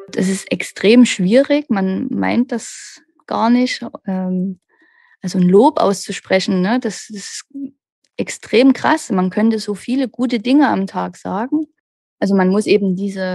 Das ist extrem schwierig. Man meint das gar nicht. Also ein Lob auszusprechen, ne, das ist extrem krass. Man könnte so viele gute Dinge am Tag sagen. Also man muss eben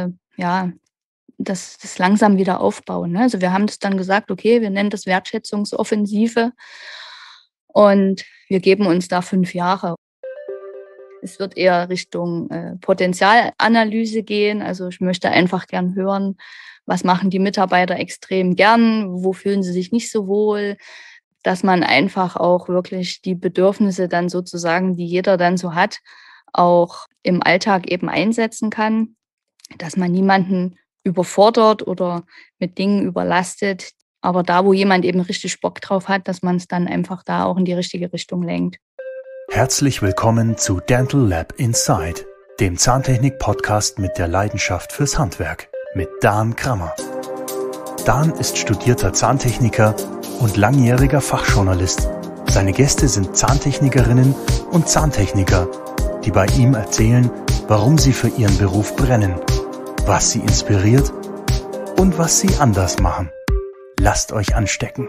das langsam wieder aufbauen, ne? Also wir haben das dann gesagt: „Okay, wir nennen das Wertschätzungsoffensive und wir geben uns da 5 Jahre.“ Es wird eher Richtung, Potenzialanalyse gehen. Also, ich möchte einfach gern hören, was machen die Mitarbeiter extrem gern, wo fühlen sie sich nicht so wohl, dass man einfach auch wirklich die Bedürfnisse dann sozusagen, die jeder dann so hat, auch im Alltag eben einsetzen kann, dass man niemanden überfordert oder mit Dingen überlastet, aber da, wo jemand eben richtig Bock drauf hat, dass man es dann einfach da auch in die richtige Richtung lenkt. Herzlich willkommen zu Dental Lab Inside, dem Zahntechnik-Podcast mit der Leidenschaft fürs Handwerk mit Dan Krammer. Dan ist studierter Zahntechniker und langjähriger Fachjournalist. Seine Gäste sind Zahntechnikerinnen und Zahntechniker, die bei ihm erzählen, warum sie für ihren Beruf brennen, was sie inspiriert und was sie anders machen. Lasst euch anstecken.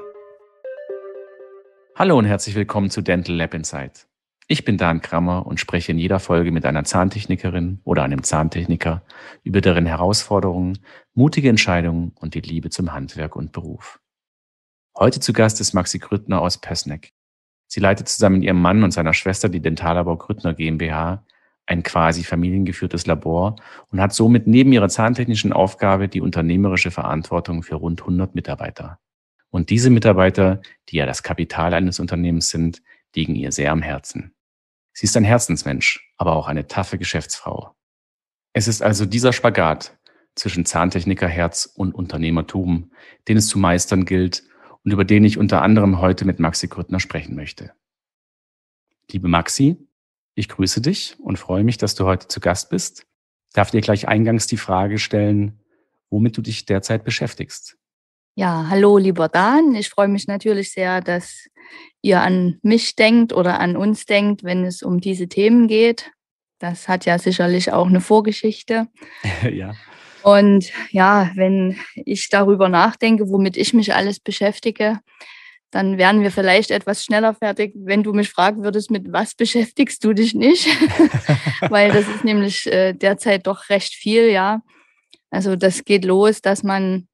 Hallo und herzlich willkommen zu Dental Lab Inside. Ich bin Dan Krammer und spreche in jeder Folge mit einer Zahntechnikerin oder einem Zahntechniker über deren Herausforderungen, mutige Entscheidungen und die Liebe zum Handwerk und Beruf. Heute zu Gast ist Maxi Grüttner aus Pößneck. Sie leitet zusammen mit ihrem Mann und seiner Schwester die Dentallabor Grüttner GmbH, ein quasi familiengeführtes Labor, und hat somit neben ihrer zahntechnischen Aufgabe die unternehmerische Verantwortung für rund 100 Mitarbeiter. Und diese Mitarbeiter, die ja das Kapital eines Unternehmens sind, liegen ihr sehr am Herzen. Sie ist ein Herzensmensch, aber auch eine taffe Geschäftsfrau. Es ist also dieser Spagat zwischen Zahntechnikerherz und Unternehmertum, den es zu meistern gilt und über den ich unter anderem heute mit Maxi Grüttner sprechen möchte. Liebe Maxi, ich grüße dich und freue mich, dass du heute zu Gast bist. Darf dir gleich eingangs die Frage stellen, womit du dich derzeit beschäftigst? Ja, hallo, lieber Dan. Ich freue mich natürlich sehr, dass ihr an mich denkt oder an uns denkt, wenn es um diese Themen geht. Das hat ja sicherlich auch eine Vorgeschichte. Ja. Und ja, wenn ich darüber nachdenke, womit ich mich alles beschäftige, dann wären wir vielleicht etwas schneller fertig, wenn du mich fragen würdest, mit was beschäftigst du dich nicht? Weil das ist nämlich derzeit doch recht viel, ja. Also das geht los, dass man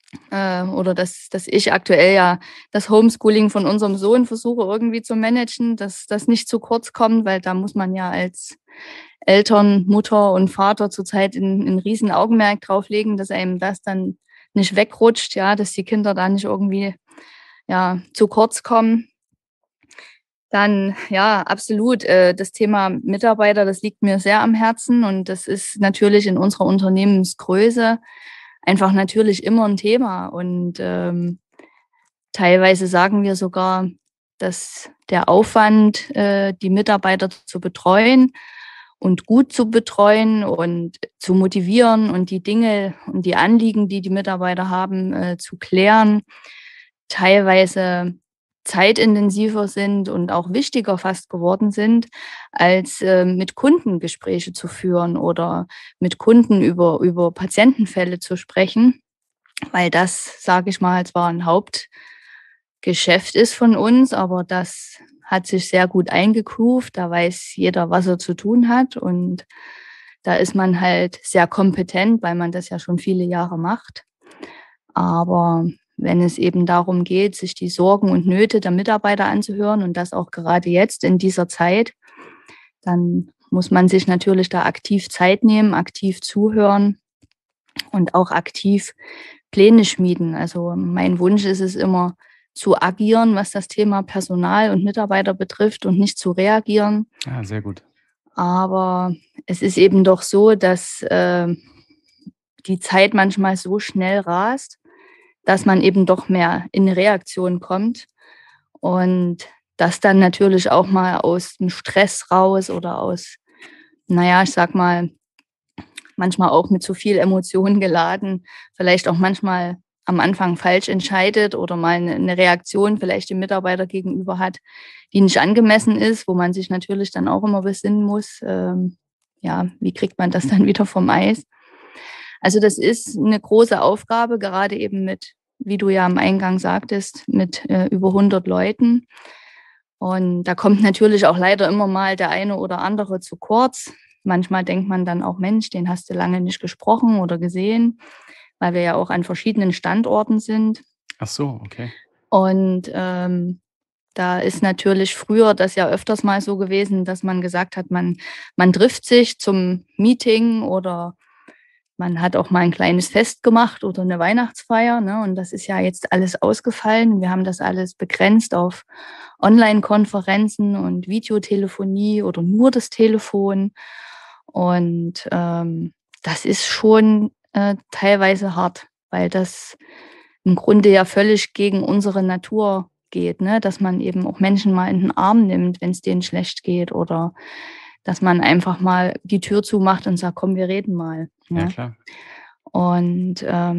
dass ich aktuell ja das Homeschooling von unserem Sohn versuche irgendwie zu managen, dass das nicht zu kurz kommt, weil da muss man ja als Eltern, Mutter und Vater zurzeit ein riesen Augenmerk drauf legen, dass einem das dann nicht wegrutscht, ja, dass die Kinder da nicht irgendwie, ja, zu kurz kommen. Dann, ja, absolut, das Thema Mitarbeiter, das liegt mir sehr am Herzen und das ist natürlich in unserer Unternehmensgröße einfach natürlich immer ein Thema und, teilweise sagen wir sogar, dass der Aufwand, die Mitarbeiter zu betreuen und gut zu betreuen und zu motivieren und die Dinge und die Anliegen, die die Mitarbeiter haben, zu klären, teilweise zeitintensiver sind und auch wichtiger fast geworden sind, als, mit Kunden Gespräche zu führen oder mit Kunden über Patientenfälle zu sprechen, weil das, sage ich mal, zwar ein Hauptgeschäft ist von uns, aber das hat sich sehr gut eingegroovt. Da weiß jeder, was er zu tun hat und da ist man halt sehr kompetent, weil man das ja schon viele Jahre macht. Aber wenn es eben darum geht, sich die Sorgen und Nöte der Mitarbeiter anzuhören und das auch gerade jetzt in dieser Zeit, dann muss man sich natürlich da aktiv Zeit nehmen, aktiv zuhören und auch aktiv Pläne schmieden. Also mein Wunsch ist es immer, zu agieren, was das Thema Personal und Mitarbeiter betrifft und nicht zu reagieren. Ja, sehr gut. Aber es ist eben doch so, dass die Zeit manchmal so schnell rast, dass man eben doch mehr in Reaktion kommt und das dann natürlich auch mal aus dem Stress raus oder aus, naja, ich sag mal, manchmal auch mit zu viel Emotionen geladen, vielleicht auch manchmal am Anfang falsch entscheidet oder mal eine Reaktion vielleicht dem Mitarbeiter gegenüber hat, die nicht angemessen ist, wo man sich natürlich dann auch immer besinnen muss, ja, wie kriegt man das dann wieder vom Eis? Also das ist eine große Aufgabe, gerade eben mit, wie du ja am Eingang sagtest, mit über 100 Leuten. Und da kommt natürlich auch leider immer mal der eine oder andere zu kurz. Manchmal denkt man dann auch, Mensch, den hast du lange nicht gesprochen oder gesehen, weil wir ja auch an verschiedenen Standorten sind. Ach so, okay. Und da ist natürlich früher das ja öfters mal so gewesen, dass man gesagt hat, man trifft sich zum Meeting oder man hat auch mal ein kleines Fest gemacht oder eine Weihnachtsfeier, ne? Und das ist ja jetzt alles ausgefallen. Wir haben das alles begrenzt auf Online-Konferenzen und Videotelefonie oder nur das Telefon. Und das ist schon teilweise hart, weil das im Grunde ja völlig gegen unsere Natur geht, ne? Dass man eben auch Menschen mal in den Arm nimmt, wenn es denen schlecht geht, oder dass man einfach mal die Tür zumacht und sagt, komm, wir reden mal. Ja, Ne? klar. Und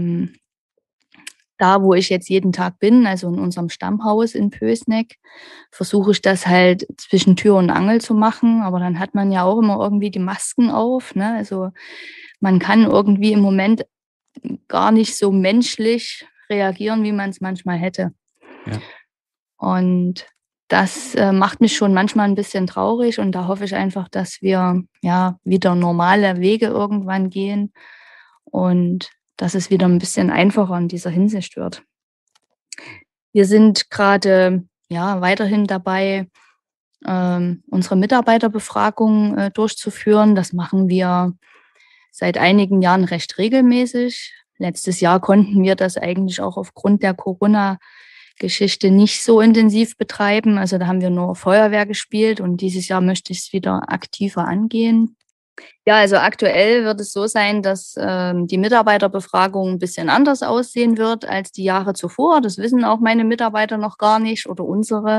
da, wo ich jetzt jeden Tag bin, also in unserem Stammhaus in Pößneck, versuche ich das halt zwischen Tür und Angel zu machen. Aber dann hat man ja auch immer irgendwie die Masken auf, ne? Also man kann irgendwie im Moment gar nicht so menschlich reagieren, wie man es manchmal hätte. Ja. Und das macht mich schon manchmal ein bisschen traurig. Und da hoffe ich einfach, dass wir ja wieder normale Wege irgendwann gehen und dass es wieder ein bisschen einfacher in dieser Hinsicht wird. Wir sind gerade ja weiterhin dabei, unsere Mitarbeiterbefragung durchzuführen. Das machen wir seit einigen Jahren recht regelmäßig. Letztes Jahr konnten wir das eigentlich auch aufgrund der Corona-Geschichte nicht so intensiv betreiben. Also da haben wir nur Feuerwehr gespielt und dieses Jahr möchte ich es wieder aktiver angehen. Ja, also aktuell wird es so sein, dass die Mitarbeiterbefragung ein bisschen anders aussehen wird als die Jahre zuvor. Das wissen auch meine Mitarbeiter noch gar nicht oder unsere.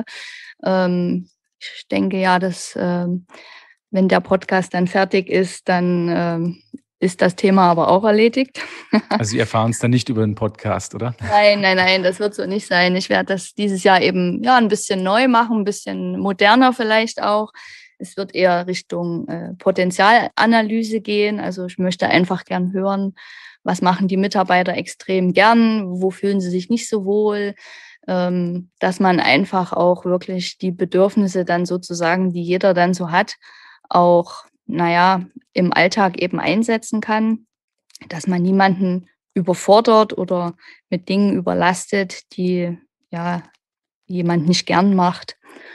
Ich denke ja, dass wenn der Podcast dann fertig ist, dann ist das Thema aber auch erledigt. Also Sie erfahren es dann nicht über den Podcast, oder? Nein, das wird so nicht sein. Ich werde das dieses Jahr eben ja ein bisschen neu machen, ein bisschen moderner vielleicht auch. Es wird eher Richtung Potenzialanalyse gehen. Also ich möchte einfach gern hören, was machen die Mitarbeiter extrem gern, wo fühlen sie sich nicht so wohl, dass man einfach auch wirklich die Bedürfnisse dann sozusagen, die jeder dann so hat, auch, naja, im Alltag eben einsetzen kann, dass man niemanden überfordert oder mit Dingen überlastet, die ja jemand nicht gern macht.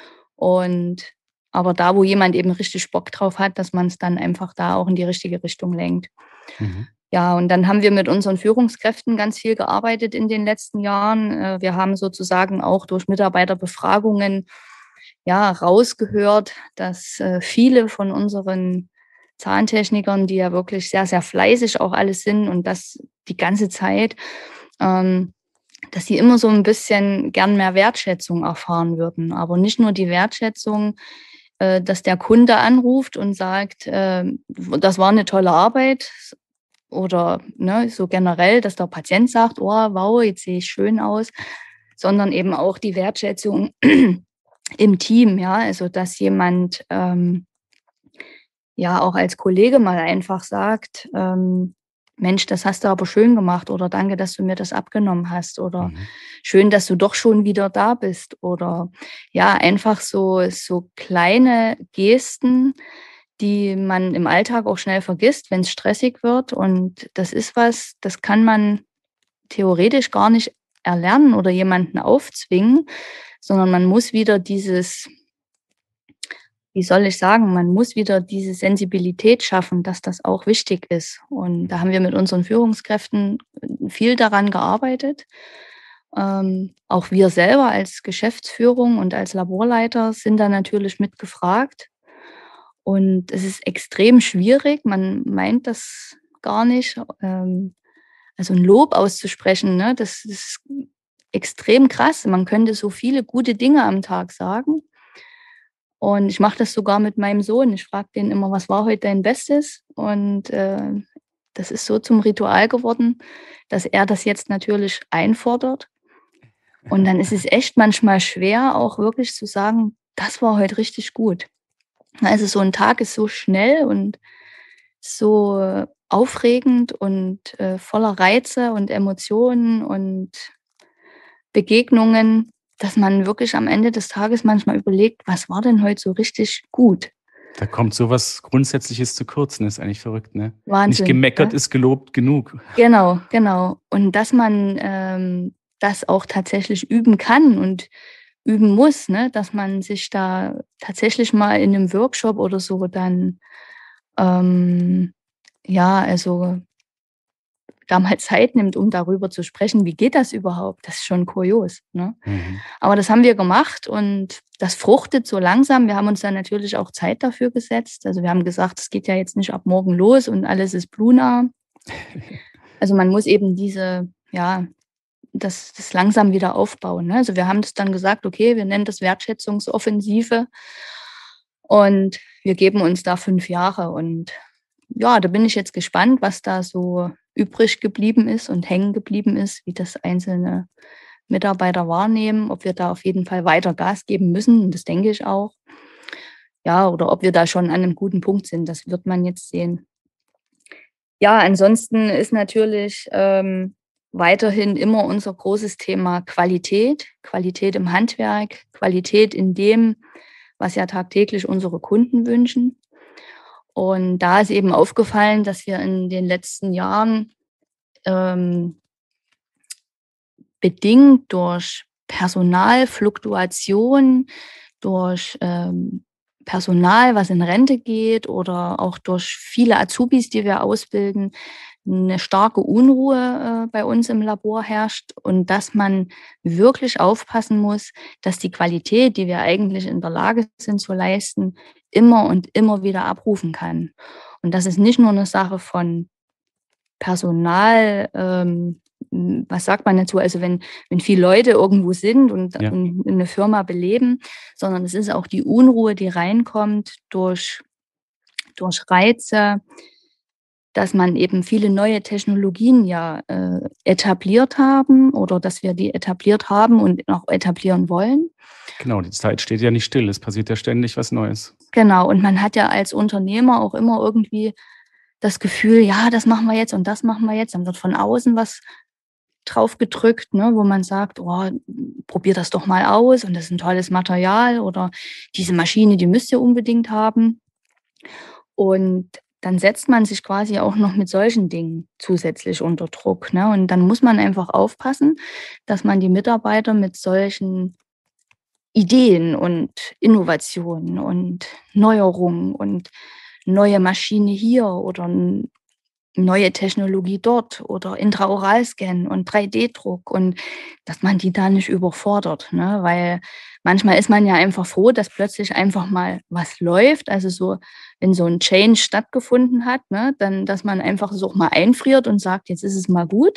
Und aber da, wo jemand eben richtig Bock drauf hat, dass man es dann einfach da auch in die richtige Richtung lenkt. Mhm. Ja, und dann haben wir mit unseren Führungskräften ganz viel gearbeitet in den letzten Jahren. Wir haben sozusagen auch durch Mitarbeiterbefragungen ja rausgehört, dass viele von unseren Zahntechnikern, die ja wirklich sehr, sehr fleißig auch alles sind und das die ganze Zeit, dass sie immer so ein bisschen gern mehr Wertschätzung erfahren würden. Aber nicht nur die Wertschätzung, dass der Kunde anruft und sagt, das war eine tolle Arbeit, oder ne, so generell, dass der Patient sagt, oh, wow, jetzt sehe ich schön aus, sondern eben auch die Wertschätzung im Team, ja, also dass jemand ja auch als Kollege mal einfach sagt, Mensch, das hast du aber schön gemacht oder danke, dass du mir das abgenommen hast oder schön, dass du doch schon wieder da bist oder ja, einfach so kleine Gesten, die man im Alltag auch schnell vergisst, wenn es stressig wird. Und das ist was, das kann man theoretisch gar nicht erlernen oder jemanden aufzwingen, sondern man muss wieder dieses, wie soll ich sagen, man muss wieder diese Sensibilität schaffen, dass das auch wichtig ist. Und da haben wir mit unseren Führungskräften viel daran gearbeitet. Auch wir selber als Geschäftsführung und als Laborleiter sind da natürlich mitgefragt. Und es ist extrem schwierig, man meint das gar nicht. Also ein Lob auszusprechen, ne, das ist extrem krass. Man könnte so viele gute Dinge am Tag sagen. Und ich mache das sogar mit meinem Sohn. Ich frage den immer, was war heute dein Bestes? Und das ist so zum Ritual geworden, dass er das jetzt natürlich einfordert. Und dann ist es echt manchmal schwer, auch wirklich zu sagen, das war heute richtig gut. Also so ein Tag ist so schnell und so aufregend und voller Reize und Emotionen und Begegnungen, dass man wirklich am Ende des Tages manchmal überlegt, was war denn heute so richtig gut? Da kommt sowas Grundsätzliches zu kurz, ne? Ist eigentlich verrückt, ne? Nicht Wahnsinn, gemeckert ne? ist gelobt genug. Genau, genau. Und dass man das auch tatsächlich üben kann und üben muss, ne? Dass man sich da tatsächlich mal in einem Workshop oder so dann ja, also da mal Zeit nimmt, um darüber zu sprechen, wie geht das überhaupt? Das ist schon kurios, ne? Mhm. Aber das haben wir gemacht und das fruchtet so langsam. Wir haben uns dann natürlich auch Zeit dafür gesetzt. Also, wir haben gesagt, es geht ja jetzt nicht ab morgen los und alles ist bluna. Also, man muss eben das langsam wieder aufbauen, ne? Also, wir haben das dann gesagt: „Okay, wir nennen das Wertschätzungsoffensive und wir geben uns da 5 Jahre.“ Und ja, da bin ich jetzt gespannt, was da so übrig geblieben ist und hängen geblieben ist, wie das einzelne Mitarbeiter wahrnehmen, ob wir da auf jeden Fall weiter Gas geben müssen, und das denke ich auch. Ja, oder ob wir da schon an einem guten Punkt sind, das wird man jetzt sehen. Ja, ansonsten ist natürlich, weiterhin immer unser großes Thema Qualität. Qualität im Handwerk, Qualität in dem, was ja tagtäglich unsere Kunden wünschen. Und da ist eben aufgefallen, dass wir in den letzten Jahren, ähm, bedingt durch Personalfluktuation, durch, Personal, was in Rente geht oder auch durch viele Azubis, die wir ausbilden, eine starke Unruhe, bei uns im Labor herrscht und dass man wirklich aufpassen muss, dass die Qualität, die wir eigentlich in der Lage sind zu leisten, immer und immer wieder abrufen kann. Und das ist nicht nur eine Sache von Personal, was sagt man dazu? Also, wenn viele Leute irgendwo sind und Ja. und in 'ne Firma beleben, sondern es ist auch die Unruhe, die reinkommt durch Reize, dass man eben viele neue Technologien ja, etabliert haben oder dass wir die etabliert haben und noch etablieren wollen. Genau, die Zeit steht ja nicht still. Es passiert ja ständig was Neues. Genau, und man hat ja als Unternehmer auch immer irgendwie das Gefühl: „Ja, das machen wir jetzt und das machen wir jetzt.“ Dann wird von außen was drauf gedrückt, ne, wo man sagt: „Oh, probier das doch mal aus und das ist 'n tolles Material“ oder „diese Maschine, die müsst ihr unbedingt haben.“ Und dann setzt man sich quasi auch noch mit solchen Dingen zusätzlich unter Druck, ne? Und dann muss man einfach aufpassen, dass man die Mitarbeiter mit solchen Ideen und Innovationen und Neuerungen und neue Maschine hier oder neue Technologie dort oder Intraoralscan und 3D-Druck und dass man die da nicht überfordert, ne? Weil manchmal ist man ja einfach froh, dass plötzlich einfach mal was läuft. Also so, wenn so ein Change stattgefunden hat, ne, dann dass man einfach so auch mal einfriert und sagt: „Jetzt ist es mal gut.“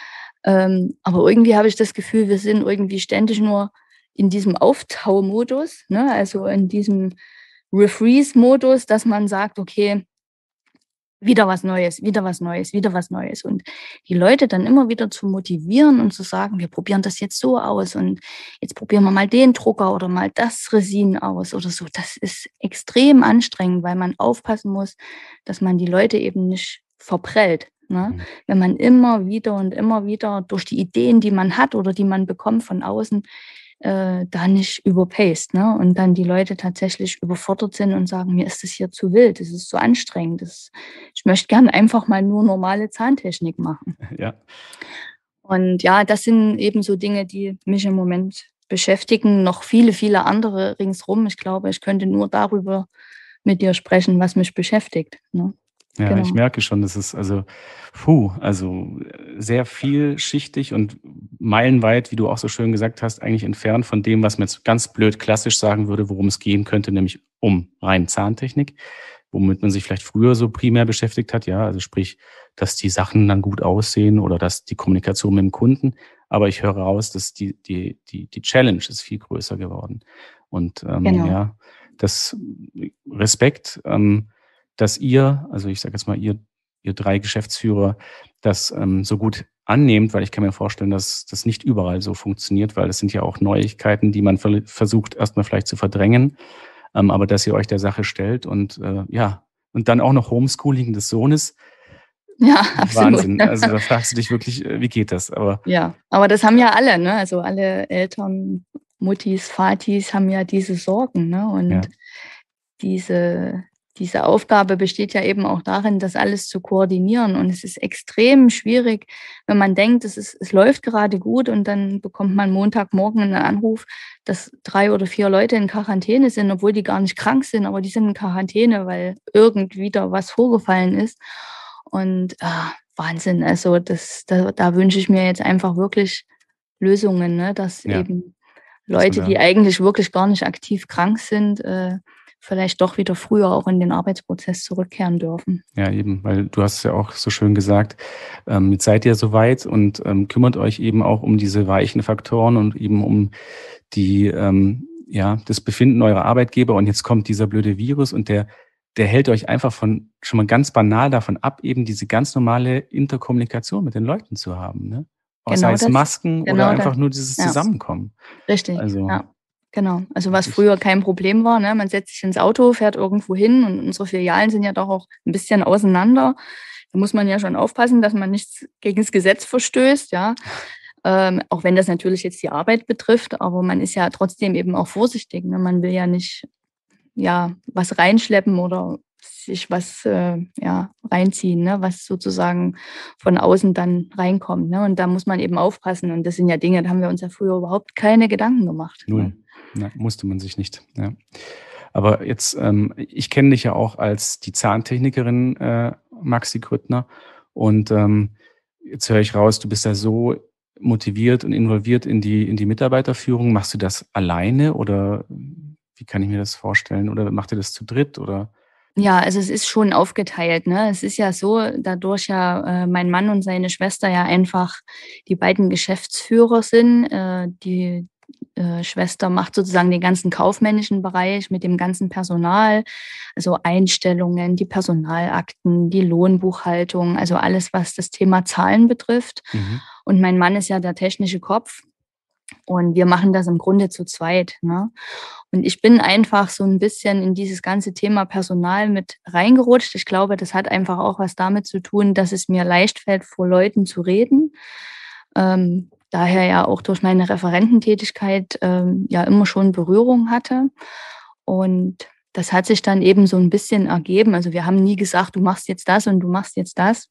Aber irgendwie habe ich das Gefühl, wir sind irgendwie ständig nur in diesem Auftaumodus, ne, also in diesem Refreeze-Modus, dass man sagt: „Okay, wieder was Neues, wieder was Neues, wieder was Neues.“ Und die Leute dann immer wieder zu motivieren und zu sagen: „Wir probieren das jetzt so aus und jetzt probieren wir mal den Drucker oder mal das Resin aus“ oder so. Das ist extrem anstrengend, weil man aufpassen muss, dass man die Leute eben nicht verprellt, ne? Mhm. Wenn man immer wieder durch die Ideen, die man hat oder die man bekommt von außen, da nicht überpaced, ne? Und dann die Leute tatsächlich überfordert sind und sagen: „Mir ist das hier zu wild, das ist zu anstrengend, ich möchte gern einfach mal nur normale Zahntechnik machen.“ Ja. Und ja, das sind eben so Dinge, die mich im Moment beschäftigen, noch viele, viele andere ringsrum. Ich glaube, ich könnte nur darüber mit dir sprechen, was mich beschäftigt, ne? Ja, ich Genau. merke schon, das ist sehr vielschichtig und meilenweit, wie du auch so schön gesagt hast, eigentlich entfernt von dem, was man jetzt ganz blöd klassisch sagen würde, worum es gehen könnte, nämlich um rein Zahntechnik, womit man sich vielleicht früher so primär beschäftigt hat, ja, also sprich, dass die Sachen dann gut aussehen oder dass die Kommunikation mit dem Kunden. Aber ich höre raus, dass die Challenge ist viel größer geworden. Und Genau. ja, das Respekt. Dass ihr, also ich sage jetzt mal, ihr 3 Geschäftsführer das, so gut annehmt, weil ich kann mir vorstellen, dass das nicht überall so funktioniert, weil das sind ja auch Neuigkeiten, die man versucht, erst mal vielleicht zu verdrängen, aber dass ihr euch der Sache stellt und, ja und dann auch noch Homeschooling des Sohnes. Ja, absolut. Wahnsinn. Also da fragst du dich wirklich, wie geht das? Aber Ja, aber das haben ja alle, ne? Also alle Eltern, Muttis, Vatis haben ja diese Sorgen, ne? ja, Und diese, diese Aufgabe besteht ja eben auch darin, das alles zu koordinieren. Und es ist extrem schwierig, wenn man denkt, es läuft gerade gut und dann bekommt man Montagmorgen einen Anruf, dass 3 oder 4 Leute in Quarantäne sind, obwohl die gar nicht krank sind, aber die sind in Quarantäne, weil irgendwie da was vorgefallen ist. Und Wahnsinn, also da wünsche ich mir jetzt einfach wirklich Lösungen, ne? Dass ja, eben dass man Leute, die da, eigentlich wirklich gar nicht aktiv krank sind, vielleicht doch wieder früher auch in den Arbeitsprozess zurückkehren dürfen. ja eben, weil du hast es ja auch so schön gesagt, jetzt seid ihr soweit und kümmert euch eben auch um diese weichen Faktoren und eben um die, ja, das Befinden eurer Arbeitgeber und jetzt kommt dieser blöde Virus und der hält euch einfach schon mal ganz banal davon ab, eben diese ganz normale Interkommunikation mit den Leuten zu haben, ne? Auch sei Genau es das, Masken oder genau das. einfach nur dieses Ja, Zusammenkommen. richtig, Also ja, genau. Also was wirklich, früher kein Problem war, ne? Man setzt sich ins Auto, fährt irgendwo hin und unsere Filialen sind ja doch auch ein bisschen auseinander. Da muss man ja schon aufpassen, dass man nichts gegen das Gesetz verstößt, ja. Auch wenn das natürlich jetzt die Arbeit betrifft, aber man ist ja trotzdem eben auch vorsichtig, ne? Man will ja nicht, ja, was reinschleppen oder sich was, ja, reinziehen, ne, was sozusagen von außen dann reinkommt, ne? Und da muss man eben aufpassen. Und das sind ja Dinge, da haben wir uns ja früher überhaupt keine Gedanken gemacht, ne? null. Na, musste man sich nicht, ja. Aber jetzt, ich kenne dich ja auch als die Zahntechnikerin, Maxi Grüttner. Und jetzt höre ich raus, du bist ja so motiviert und involviert in die Mitarbeiterführung. Machst du das alleine oder wie kann ich mir das vorstellen? Oder macht ihr das zu dritt? Oder? Ja, also es ist schon aufgeteilt, ne? Es ist ja so, dadurch ja, mein Mann und seine Schwester ja einfach die beiden Geschäftsführer sind. Die Schwester macht sozusagen den ganzen kaufmännischen Bereich mit dem ganzen Personal, also Einstellungen, die Personalakten, die Lohnbuchhaltung, also alles, was das Thema Zahlen betrifft. Mhm. Und mein Mann ist ja der technische Kopf. Und wir machen das im Grunde zu zweit, ne? Und ich bin einfach so ein bisschen in dieses ganze Thema Personal mit reingerutscht. Ich glaube, das hat einfach auch was damit zu tun, dass es mir leicht fällt, vor Leuten zu reden. Daher ja auch durch meine Referententätigkeit, ja immer schon Berührung hatte. Und das hat sich dann eben so ein bisschen ergeben. Also, wir haben nie gesagt: „Du machst jetzt das und du machst jetzt das.“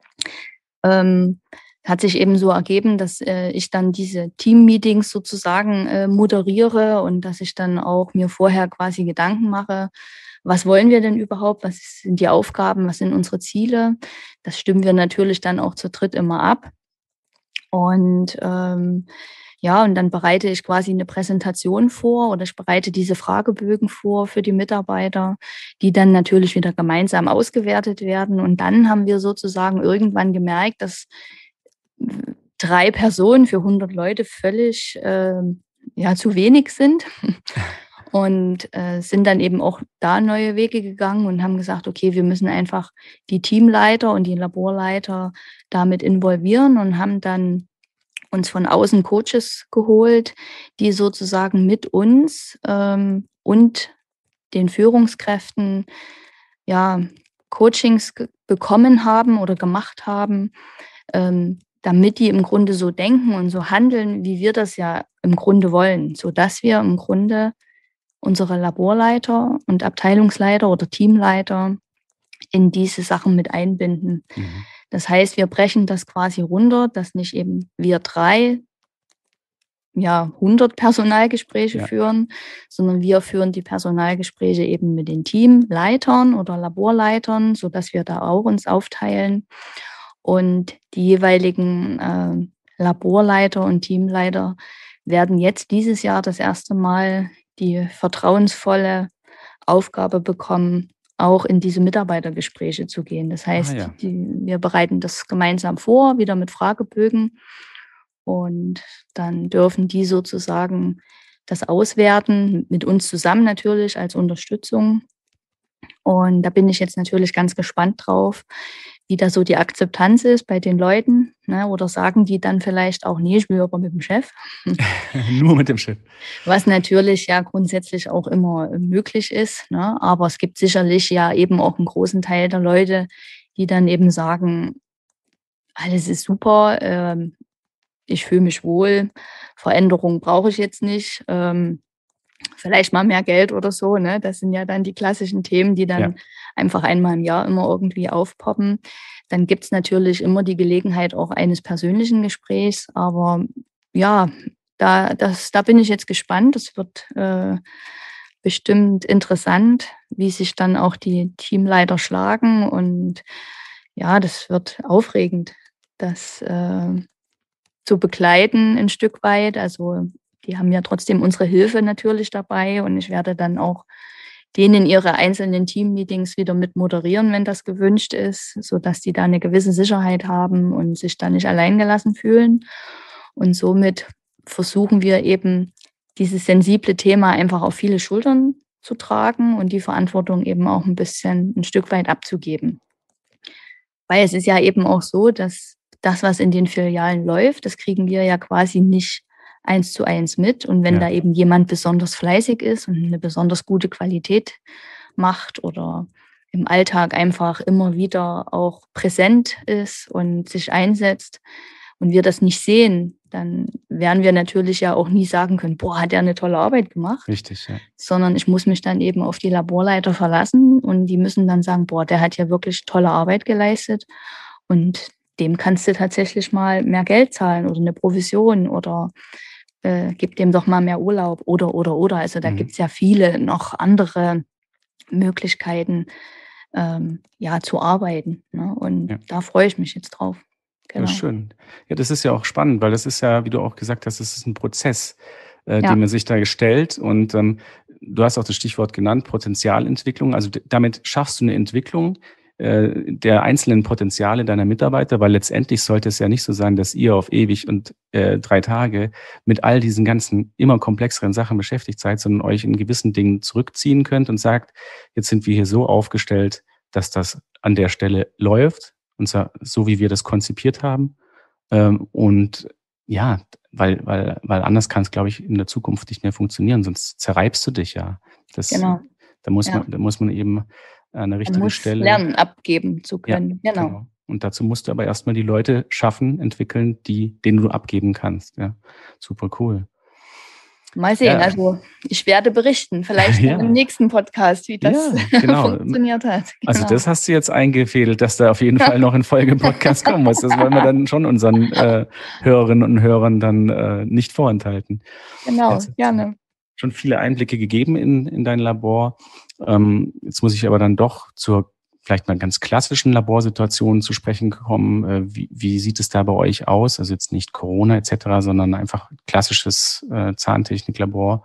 Ähm, Hat sich eben so ergeben, dass, ich dann diese Teammeetings sozusagen, moderiere und dass ich dann auch mir vorher quasi Gedanken mache: „Was wollen wir denn überhaupt? Was sind die Aufgaben? Was sind unsere Ziele?“ Das stimmen wir natürlich dann auch zu dritt immer ab. Und, ja, und dann bereite ich quasi eine Präsentation vor oder ich bereite diese Fragebögen vor für die Mitarbeiter, die dann natürlich wieder gemeinsam ausgewertet werden. Und dann haben wir sozusagen irgendwann gemerkt, dass 3 Personen für 100 Leute völlig, ja, zu wenig sind und, sind dann eben auch da neue Wege gegangen und haben gesagt: „Okay, wir müssen einfach die Teamleiter und die Laborleiter damit involvieren“ und haben dann uns von außen Coaches geholt, die sozusagen mit uns, und den Führungskräften, ja, Coachings bekommen haben oder gemacht haben, damit die im Grunde so denken und so handeln, wie wir das ja im Grunde wollen, sodass wir im Grunde unsere Laborleiter und Abteilungsleiter oder Teamleiter in diese Sachen mit einbinden. Mhm. Das heißt, wir brechen das quasi runter, dass nicht eben wir 3, ja, 100 Personalgespräche Ja. führen, sondern wir führen die Personalgespräche eben mit den Teamleitern oder Laborleitern, sodass wir da auch uns aufteilen. Und die jeweiligen, Laborleiter und Teamleiter werden jetzt dieses Jahr das erste Mal die vertrauensvolle Aufgabe bekommen, auch in diese Mitarbeitergespräche zu gehen. Das Ah heißt, ja. wir bereiten das gemeinsam vor, wieder mit Fragebögen. Und dann dürfen die sozusagen das auswerten, mit uns zusammen natürlich als Unterstützung. Und da bin ich jetzt natürlich ganz gespannt drauf, wie da so die Akzeptanz ist bei den Leuten, ne? Oder sagen die dann vielleicht auch: „Ne, ich will aber mit dem Chef.“ Nur mit dem Chef. Was natürlich ja grundsätzlich auch immer möglich ist, ne? Aber es gibt sicherlich ja eben auch einen großen Teil der Leute, die dann eben sagen, alles ist super, ich fühle mich wohl, Veränderung brauche ich jetzt nicht, vielleicht mal mehr Geld oder so, ne? Das sind ja dann die klassischen Themen, die Ja. dann einfach einmal im Jahr immer irgendwie aufpoppen. Dann gibt's natürlich immer die Gelegenheit auch eines persönlichen Gesprächs, aber ja, da bin ich jetzt gespannt. Das wird, bestimmt interessant, wie sich dann auch die Teamleiter schlagen und ja, das wird aufregend, das, zu begleiten ein Stück weit. Also, die haben ja trotzdem unsere Hilfe natürlich dabei und ich werde dann auch denen ihre einzelnen Teammeetings wieder mit moderieren, wenn das gewünscht ist, sodass die da eine gewisse Sicherheit haben und sich da nicht alleingelassen fühlen. Und somit versuchen wir eben, dieses sensible Thema einfach auf viele Schultern zu tragen und die Verantwortung eben auch ein Stück weit abzugeben. Weil es ist ja eben auch so, dass das, was in den Filialen läuft, das kriegen wir ja quasi nicht 1:1 mit. Und wenn Ja. da eben jemand besonders fleißig ist und eine besonders gute Qualität macht oder im Alltag einfach immer wieder auch präsent ist und sich einsetzt und wir das nicht sehen, dann werden wir natürlich ja auch nie sagen können: „Boah, hat der eine tolle Arbeit gemacht.“ Richtig, ja. Sondern ich muss mich dann eben auf die Laborleiter verlassen und die müssen dann sagen: „Boah, der hat ja wirklich tolle Arbeit geleistet und dem kannst du tatsächlich mal mehr Geld zahlen oder eine Provision oder, gib dem doch mal mehr Urlaub“ oder. Also, da Mhm. gibt's ja viele noch andere Möglichkeiten, ja, zu arbeiten, ne? Und Ja. da freue ich mich jetzt drauf. Ja, Genau. schön. Ja, das ist ja auch spannend, weil das ist ja, wie du auch gesagt hast, das ist ein Prozess, den Ja, man sich da gestellt und, du hast auch das Stichwort genannt, Potenzialentwicklung. Also, d damit schaffst du eine Entwicklung, der einzelnen Potenziale deiner Mitarbeiter, weil letztendlich sollte es ja nicht so sein, dass ihr auf ewig und, 3 Tage mit all diesen ganzen immer komplexeren Sachen beschäftigt seid, sondern euch in gewissen Dingen zurückziehen könnt und sagt: „Jetzt sind wir hier so aufgestellt, dass das an der Stelle läuft, und zwar so, wie wir das konzipiert haben. Und ja, weil anders kann es, glaube ich, in der Zukunft nicht mehr funktionieren, sonst zerreibst du dich ja. Das genau. Ja. da muss man eben an 'ne Man richtige muss Stelle. lernen, abgeben zu Ja, können. Genau. genau. Und dazu musst du aber erst mal die Leute schaffen, entwickeln, denen du abgeben kannst, ja. Super cool. Mal sehen. Ja, Also, ich werde berichten, vielleicht dann im ja, nächsten Podcast, wie das ja, genau. funktioniert hat. Also, Genau. das hast du jetzt eingefädelt, dass da auf jeden Fall noch 'n Folgepodcast kommen muss. Das wollen wir dann schon unseren, Hörerinnen und Hörern dann, nicht vorenthalten. Genau, Jetzt hast du gerne. schon viele Einblicke gegeben in dein Labor. Jetzt muss ich aber dann doch zur vielleicht mal ganz klassischen Laborsituation zu sprechen kommen. Wie sieht es da bei euch aus? Also, jetzt nicht Corona et cetera, sondern einfach klassisches, Zahntechniklabor.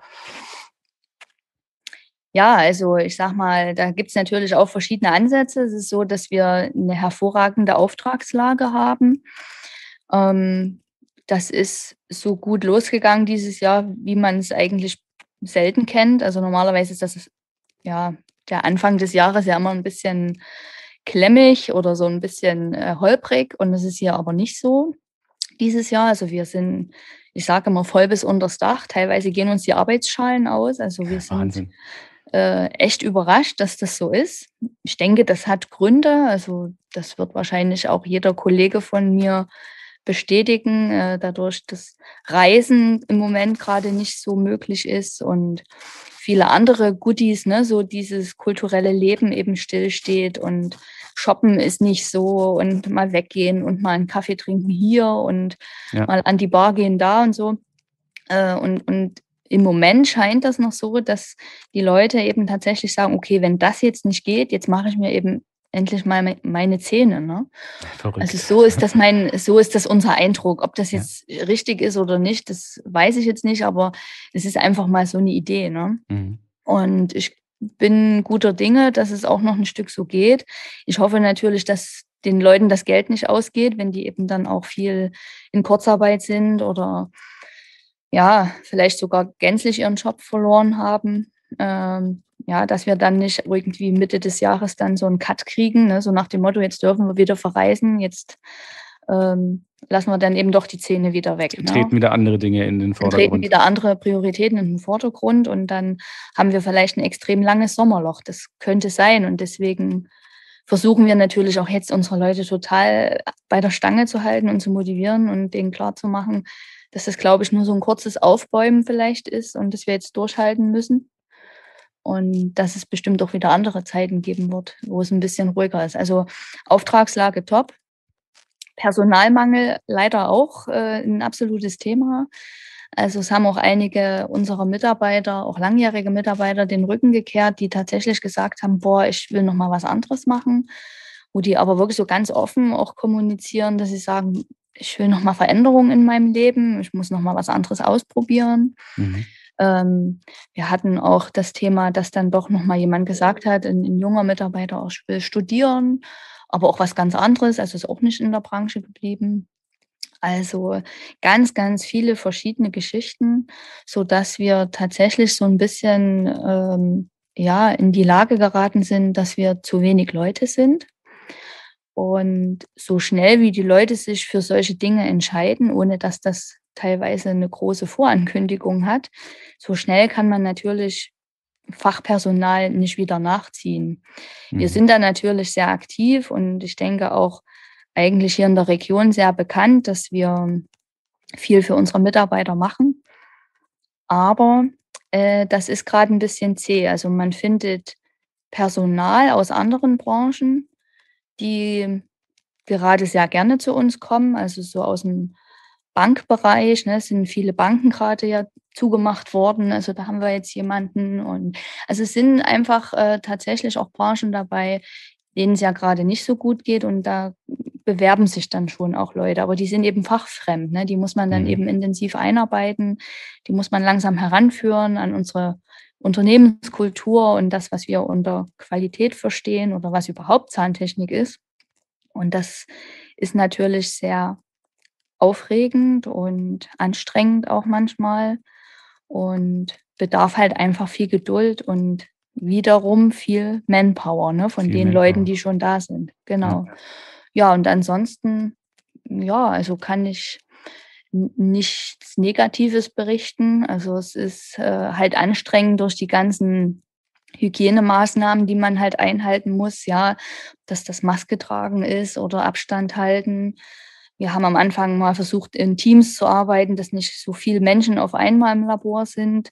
Ja, also, ich sage mal, da gibt's natürlich auch verschiedene Ansätze. Es ist so, dass wir 'ne hervorragende Auftragslage haben. Ähm, Das ist so gut losgegangen dieses Jahr, wie man's eigentlich selten kennt. Also, normalerweise ist das ja, der Anfang des Jahres ja immer 'n bisschen klemmig oder so 'n bisschen, holprig und das ist hier aber nicht so dieses Jahr. Also, wir sind, ich sage immer, voll bis unters Dach. Teilweise gehen uns die Arbeitsschalen aus. Also, wir sind, Wahnsinn. echt überrascht, dass das so ist. Ich denke, das hat Gründe. Also, das wird wahrscheinlich auch jeder Kollege von mir bestätigen, dadurch, dass Reisen im Moment grade nicht so möglich ist und viele andere Goodies, ne, so dieses kulturelle Leben eben stillsteht und Shoppen ist nicht so und mal weggehen und mal 'n Kaffee trinken hier und Ja, mal an die Bar gehen da und so. Und im Moment scheint das noch so, dass die Leute eben tatsächlich sagen: „Okay, wenn das jetzt nicht geht, jetzt mache ich mir eben endlich mal meine Zähne“, ne? Also, verrückt. so ist das unser Eindruck. Ob das Ja. jetzt richtig ist oder nicht, das weiß ich jetzt nicht, aber es ist einfach mal so 'ne Idee, ne? Mhm. Und ich bin guter Dinge, dass es auch noch 'n Stück so geht. Ich hoffe natürlich, dass den Leuten das Geld nicht ausgeht, wenn die eben dann auch viel in Kurzarbeit sind oder ja, vielleicht sogar gänzlich ihren Job verloren haben. Ja, dass wir dann nicht irgendwie Mitte des Jahres dann so 'n Cut kriegen, ne, so nach dem Motto: „Jetzt dürfen wir wieder verreisen, jetzt, lassen wir dann eben doch die Zähne wieder weg“, ne? Treten wieder andere Dinge in den Dann treten Vordergrund. wieder andere Prioritäten in den Vordergrund und dann haben wir vielleicht 'n extrem langes Sommerloch. Das könnte sein und deswegen versuchen wir natürlich auch jetzt unsere Leute total bei der Stange zu halten und zu motivieren und denen klarzumachen, dass das, glaube ich, nur so ein kurzes Aufbäumen vielleicht ist und dass wir jetzt durchhalten müssen. Und dass es bestimmt auch wieder andere Zeiten geben wird, wo es ein bisschen ruhiger ist. Also, Auftragslage top, Personalmangel leider auch, 'n absolutes Thema. Also, es haben auch einige unserer Mitarbeiter, auch langjährige Mitarbeiter, den Rücken gekehrt, die tatsächlich gesagt haben: „Boah, ich will noch mal was anderes machen.“ Wo die aber wirklich so ganz offen auch kommunizieren, dass sie sagen: „Ich will noch mal Veränderungen in meinem Leben. Ich muss noch mal was anderes ausprobieren.“ Mhm. Wir hatten auch das Thema, dass dann doch noch mal jemand gesagt hat, 'n junger Mitarbeiter auch will studieren, aber auch was ganz anderes, also ist auch nicht in der Branche geblieben. Also, ganz, ganz viele verschiedene Geschichten, sodass wir tatsächlich so ein bisschen, ja, in die Lage geraten sind, dass wir zu wenig Leute sind. Und so schnell wie die Leute sich für solche Dinge entscheiden, ohne dass das teilweise eine große Vorankündigung hat, so schnell kann man natürlich Fachpersonal nicht wieder nachziehen. Wir Mhm. sind da natürlich sehr aktiv und ich denke auch eigentlich hier in der Region sehr bekannt, dass wir viel für unsere Mitarbeiter machen. Aber, das ist gerade ein bisschen zäh. Also, man findet Personal aus anderen Branchen, die gerade sehr gerne zu uns kommen, also so aus dem Bankbereich, ne? Es sind viele Banken gerade ja zugemacht worden. Also, da haben wir jetzt jemanden und also, es sind einfach, tatsächlich auch Branchen dabei, denen es ja gerade nicht so gut geht und da bewerben sich dann schon auch Leute, aber die sind eben fachfremd, ne? Die muss man dann Mhm. eben intensiv einarbeiten. Die muss man langsam heranführen an unsere Unternehmenskultur und das, was wir unter Qualität verstehen oder was überhaupt Zahntechnik ist. Und das ist natürlich sehr aufregend und anstrengend auch manchmal und bedarf halt einfach viel Geduld und wiederum viel Manpower, ne, von Viel den Leuten, Manpower. die schon da sind. Ja. Genau. Ja, und ansonsten, ja, also kann ich nichts Negatives berichten. Also es ist halt anstrengend durch die ganzen Hygienemaßnahmen, die man halt einhalten muss, ja, dass das Maske tragen ist oder Abstand halten. Wir haben am Anfang mal versucht, in Teams zu arbeiten, dass nicht so viele Menschen auf einmal im Labor sind.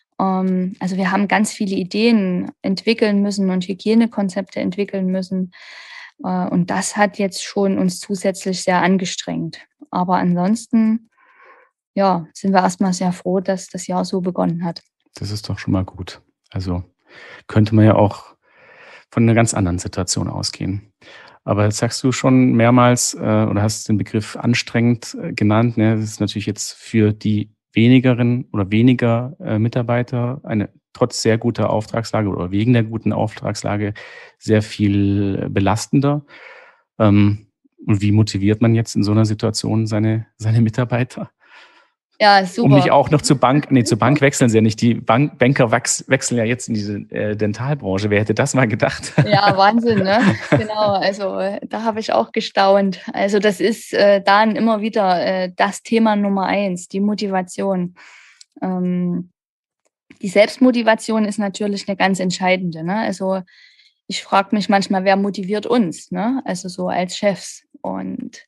Also wir haben ganz viele Ideen entwickeln müssen und Hygienekonzepte entwickeln müssen. Und das hat jetzt schon uns zusätzlich sehr angestrengt. Aber ansonsten, ja, sind wir erstmal sehr froh, dass das Jahr so begonnen hat. Das ist doch schon mal gut. Also, könnte man ja auch von einer ganz anderen Situation ausgehen. Aber jetzt sagst du schon mehrmals, oder hast den Begriff anstrengend, genannt, ne? Das ist natürlich jetzt für die wenigeren oder weniger, Mitarbeiter eine trotz sehr guter Auftragslage oder wegen der guten Auftragslage sehr viel belastender. Ähm, und wie motiviert man jetzt in so einer Situation seine Mitarbeiter? Ja, Um nicht super. auch noch zur Bank wechseln sie ja nicht. Die Banker wechseln ja jetzt in diese, Dentalbranche. Wer hätte das mal gedacht? Ja, Wahnsinn, ne? Genau, also, da habe ich auch gestaunt. Also, das ist, dann immer wieder, das Thema Nummer eins, die Motivation. Ähm, Die Selbstmotivation ist natürlich eine ganz entscheidende, ne? Also, ich frage mich manchmal, wer motiviert uns, ne? Also, so als Chefs. Und,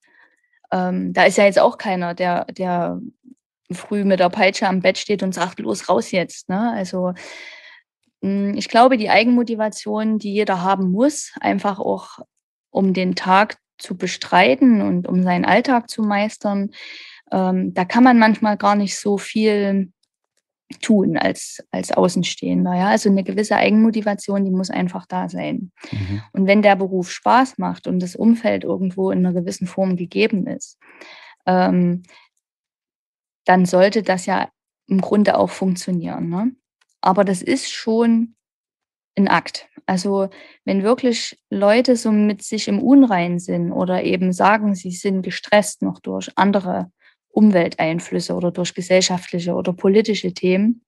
da ist ja jetzt auch keiner, der früh mit der Peitsche am Bett steht und sagt: „Los, raus jetzt“, ne? Also, ich glaube, die Eigenmotivation, die jeder haben muss, einfach auch, um den Tag zu bestreiten und um seinen Alltag zu meistern, da kann man manchmal gar nicht so viel tun als Außenstehender, ja? Also, eine gewisse Eigenmotivation, die muss einfach da sein. Mhm. Und wenn der Beruf Spaß macht und das Umfeld irgendwo in einer gewissen Form gegeben ist, ähm, dann sollte das ja im Grunde auch funktionieren, ne? Aber das ist schon 'n Akt. Also, wenn wirklich Leute so mit sich im Unreinen sind oder eben sagen, sie sind gestresst noch durch andere Umwelteinflüsse oder durch gesellschaftliche oder politische Themen,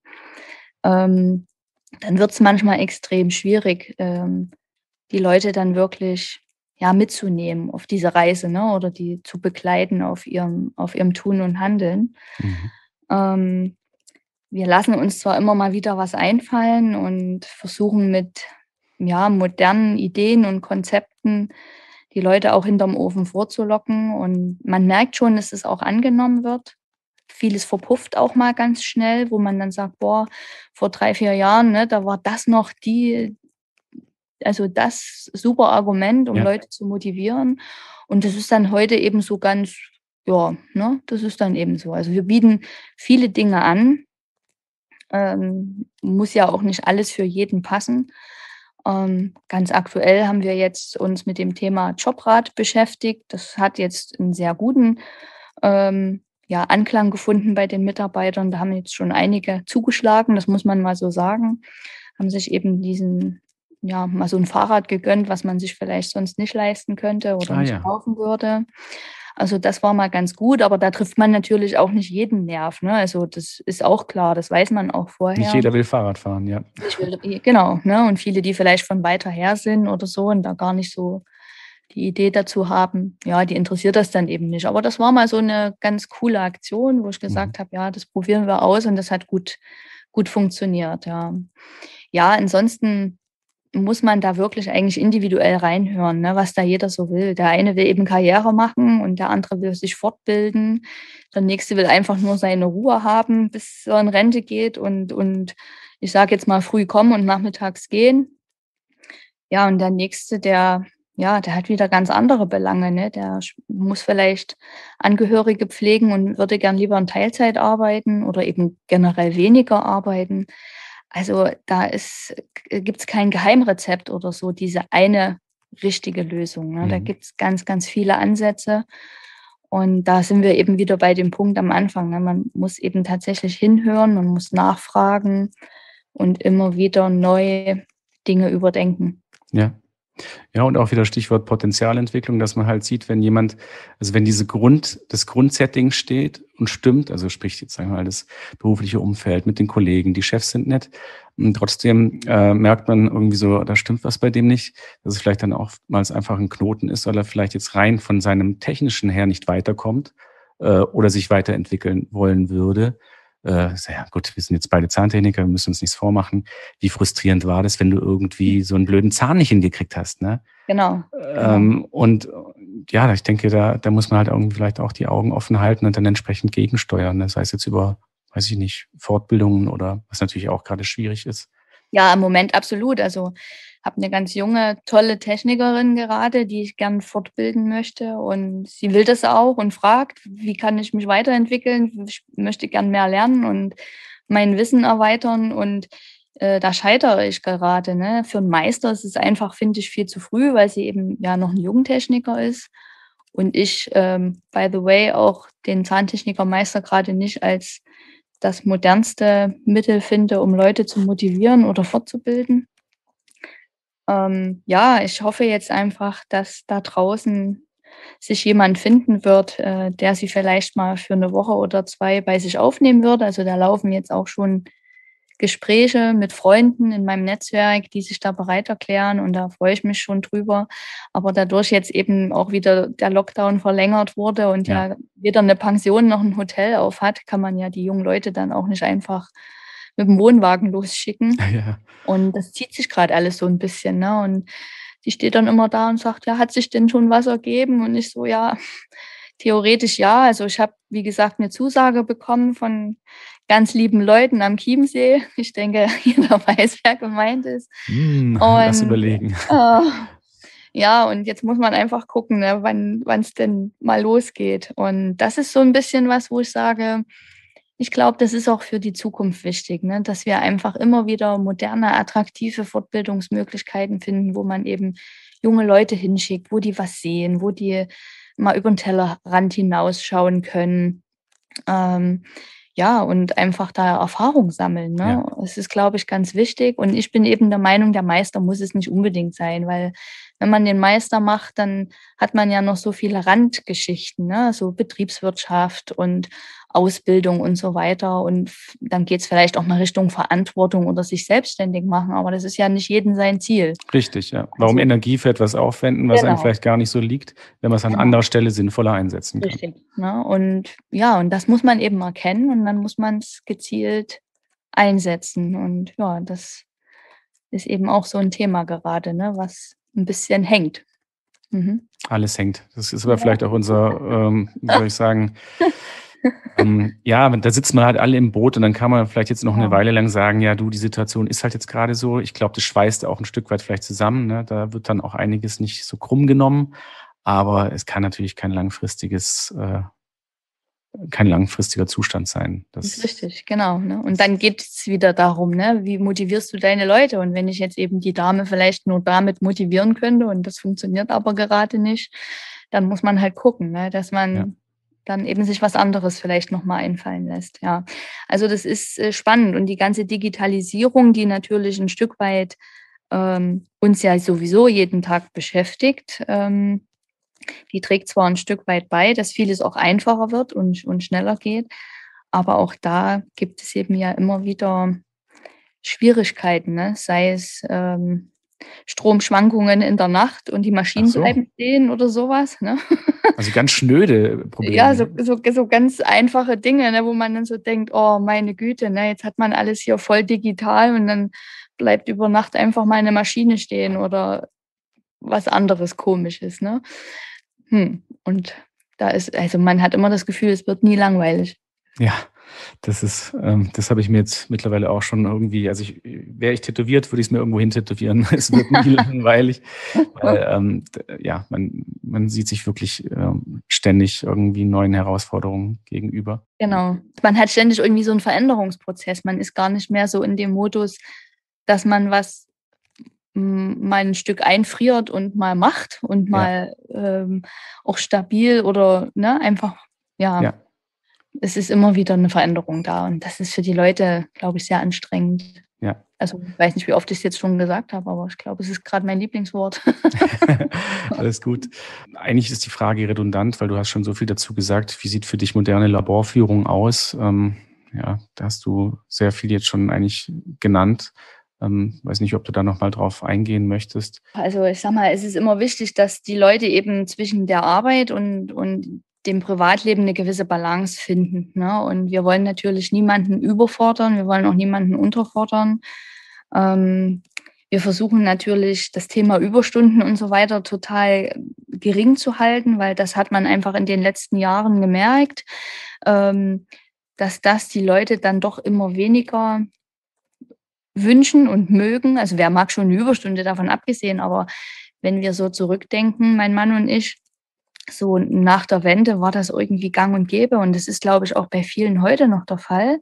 ähm, dann wird's manchmal extrem schwierig, die Leute dann wirklich, ja, mitzunehmen auf diese Reise, ne, oder die zu begleiten auf ihrem Tun und Handeln. Mhm. Wir lassen uns zwar immer mal wieder was einfallen und versuchen mit ja, modernen Ideen und Konzepten die Leute auch hinterm Ofen vorzulocken. Und man merkt schon, dass es auch angenommen wird. Vieles verpufft auch mal ganz schnell, wo man dann sagt: „Boah, vor 3 4 Jahren, ne, da war das noch das super Argument, um Ja. Leute zu motivieren.“ Und das ist dann heute eben so ganz ja, ne, das ist dann eben so. Also, wir bieten viele Dinge an. Muss ja auch nicht alles für jeden passen. Ganz aktuell haben wir jetzt uns mit dem Thema Jobrat beschäftigt. Das hat jetzt einen sehr guten, ja, Anklang gefunden bei den Mitarbeitern. Da haben jetzt schon einige zugeschlagen, das muss man mal so sagen, haben sich eben mal so ein Fahrrad gegönnt, was man sich vielleicht sonst nicht leisten könnte oder Ah nicht ja, kaufen würde. Also, das war mal ganz gut, aber da trifft man natürlich auch nicht jeden Nerv, ne? Also, das ist auch klar, das weiß man auch nicht vorher. jeder will Fahrrad fahren, ja. Ich will genau, ne? Und viele, die vielleicht von weiter her sind oder so und da gar nicht so die Idee dazu haben, ja, die interessiert das dann eben nicht. Aber das war mal so 'ne ganz coole Aktion, wo ich Mhm. gesagt habe: „Ja, das probieren wir aus“, und das hat gut funktioniert, ja. Ja, ansonsten muss man da wirklich eigentlich individuell reinhören, ne, was da jeder so will. Der eine will eben Karriere machen und der andere will sich fortbilden. Der nächste will einfach nur seine Ruhe haben, bis er in Rente geht und ich sage jetzt mal, früh kommen und nachmittags gehen. Ja, und der nächste, der hat wieder ganz andere Belange, ne? Der muss vielleicht Angehörige pflegen und würde gern lieber in Teilzeit arbeiten oder eben generell weniger arbeiten. Also, gibt's kein Geheimrezept oder so, diese eine richtige Lösung, ne? Da Mhm. gibt's ganz, ganz viele Ansätze. Und da sind wir eben wieder bei dem Punkt am Anfang, ne? Man muss eben tatsächlich hinhören, man muss nachfragen und immer wieder neu Dinge überdenken. Ja. Ja, und auch wieder Stichwort Potenzialentwicklung, dass man halt sieht, wenn jemand also wenn das Grundsetting steht und stimmt, also sprich jetzt sagen wir mal das berufliche Umfeld mit den Kollegen, die Chefs sind nett und trotzdem, merkt man irgendwie so, da stimmt was bei dem nicht, dass es vielleicht dann oftmals einfach ein Knoten ist, weil er vielleicht jetzt rein von seinem Technischen her nicht weiterkommt, oder sich weiterentwickeln wollen würde. So ja gut, wir sind jetzt beide Zahntechniker, wir müssen uns nichts vormachen. Wie frustrierend war das, wenn du irgendwie so einen blöden Zahn nicht hingekriegt hast, ne? Genau, genau. Und ja, ich denke, da muss man halt irgendwie vielleicht auch die Augen offen halten und dann entsprechend gegensteuern, ne? Sei es jetzt über, weiß ich nicht, Fortbildungen oder was natürlich auch gerade schwierig ist. Ja, im Moment absolut. Also, habe eine ganz junge, tolle Technikerin gerade, die ich gern fortbilden möchte und sie will das auch und fragt: „Wie kann ich mich weiterentwickeln? Ich möchte gern mehr lernen und mein Wissen erweitern“, und, da scheitere ich gerade, ne? Für 'n Meister ist es einfach, finde ich, viel zu früh, weil sie eben, ja, noch 'n Jungtechniker ist und ich, by the way, auch den Zahntechnikermeister grade nicht als das modernste Mittel finde, um Leute zu motivieren oder fortzubilden. Ja, ich hoffe jetzt einfach, dass da draußen sich jemand finden wird, der sie vielleicht mal für eine Woche oder 2 bei sich aufnehmen wird. Also, da laufen jetzt auch schon Gespräche mit Freunden in meinem Netzwerk, die sich da bereit erklären, und da freue ich mich schon drüber. Aber dadurch jetzt eben auch wieder der Lockdown verlängert wurde und Ja. ja weder eine Pension noch ein Hotel auf hat, kann man ja die jungen Leute dann auch nicht einfach mit dem Wohnwagen losschicken. Ja. Und das zieht sich gerade alles so ein bisschen, ne? Und die steht dann immer da und sagt: „Ja, hat sich denn schon was ergeben?“ Und ich so: „Ja, theoretisch ja.“ Also, ich habe, wie gesagt, 'ne Zusage bekommen von ganz lieben Leuten am Chiemsee. Ich denke, jeder weiß, wer gemeint ist. Lass Und, überlegen. äh, ja, und jetzt muss man einfach gucken, ne, wann's denn mal losgeht. Und das ist so 'n bisschen was, wo ich sage, ich glaube, das ist auch für die Zukunft wichtig, ne, dass wir einfach immer wieder moderne, attraktive Fortbildungsmöglichkeiten finden, wo man eben junge Leute hinschickt, wo die was sehen, wo die mal über 'n Tellerrand hinausschauen können. Ähm, ja, und einfach da Erfahrung sammeln, Ja. ne? Es ist, glaube ich, ganz wichtig, und ich bin eben der Meinung, der Meister muss es nicht unbedingt sein, weil wenn man den Meister macht, dann hat man ja noch so viele Randgeschichten, ne, so Betriebswirtschaft und Ausbildung und so weiter, und dann geht's vielleicht auch mal Richtung Verantwortung oder sich selbstständig machen, aber das ist ja nicht jedem sein Ziel. Richtig, ja. Warum Also Energie für etwas aufwenden, was einem genau, vielleicht gar nicht so liegt, wenn man es an genau. anderer Stelle sinnvoller einsetzen kann? Richtig, ne? Und ja, und das muss man eben erkennen und dann muss man's gezielt einsetzen. Und ja, das ist eben auch so ein Thema gerade, ne, was ein bisschen hängt. Mhm. Alles hängt. Das ist aber vielleicht auch unser, wie soll ich sagen, ja, da sitzen wir halt alle im Boot und dann kann man vielleicht jetzt noch eine Genau. Weile lang sagen: „Ja, du, die Situation ist halt jetzt gerade so.“ Ich glaube, das schweißt auch ein Stück weit vielleicht zusammen, ne? Da wird dann auch einiges nicht so krumm genommen, aber es kann natürlich kein langfristiger Zustand sein. Ist Das richtig, genau, ne? Und das dann geht's wieder darum, ne, wie motivierst du deine Leute? Und wenn ich jetzt eben die Dame vielleicht nur damit motivieren könnte und das funktioniert aber gerade nicht, dann muss man halt gucken, ne, dass ja. man dann eben sich was anderes vielleicht noch mal einfallen lässt, ja. Also, das ist, spannend und die ganze Digitalisierung, die natürlich ein Stück weit, uns ja sowieso jeden Tag beschäftigt, die trägt zwar ein Stück weit bei, dass vieles auch einfacher wird und schneller geht, aber auch da gibt es eben ja immer wieder Schwierigkeiten, ne? Sei es, Stromschwankungen in der Nacht und die Ach Maschinen so, bleiben stehen oder sowas, ne? also ganz schnöde Ja, Probleme, so ja? so ganz einfache Dinge, ne, wo man dann so denkt: „Oh, meine Güte, ne, jetzt hat man alles hier voll digital und dann bleibt über Nacht einfach mal 'ne Maschine stehen oder was anderes Komisches“, ne? Und da ist also, man hat immer das Gefühl, es wird nie langweilig. Ja, das habe ich mir jetzt mittlerweile auch schon irgendwie, also wäre ich tätowiert, würde ich es mir irgendwo hin tätowieren. Es wird nie langweilig, weil, ja, man sieht sich wirklich, ständig irgendwie neuen Herausforderungen gegenüber. Genau. Man hat ständig irgendwie so 'n Veränderungsprozess. Man ist gar nicht mehr so in dem Modus, dass man was, mal 'n Stück einfriert und mal macht und Ja, mal, auch stabil oder, ne, einfach ja, ja, es ist immer wieder 'ne Veränderung da und das ist für die Leute, glaube ich, sehr anstrengend. ja. Also, ich weiß nicht, wie oft ich's jetzt schon gesagt habe, aber ich glaube, es ist grad mein Lieblingswort. Alles gut. Eigentlich ist die Frage redundant, weil du hast schon so viel dazu gesagt. Wie sieht für dich moderne Laborführung aus? Ja, da hast du sehr viel jetzt schon eigentlich genannt. Weiß nicht, ob du da noch mal drauf eingehen möchtest. Also, ich sage mal, es ist immer wichtig, dass die Leute eben zwischen der Arbeit und dem Privatleben 'ne gewisse Balance finden, ne? Und wir wollen natürlich niemanden überfordern, wir wollen auch niemanden unterfordern. Ähm, Wir versuchen natürlich, das Thema Überstunden und so weiter total gering zu halten, weil das hat man einfach in den letzten Jahren gemerkt, ähm, dass das die Leute dann doch immer weniger wünschen und mögen. Also, wer mag schon 'ne Überstunde, davon abgesehen, aber wenn wir so zurückdenken, mein Mann und ich, so nach der Wende war das irgendwie gang und gäbe und das ist, glaube ich, auch bei vielen heute noch der Fall,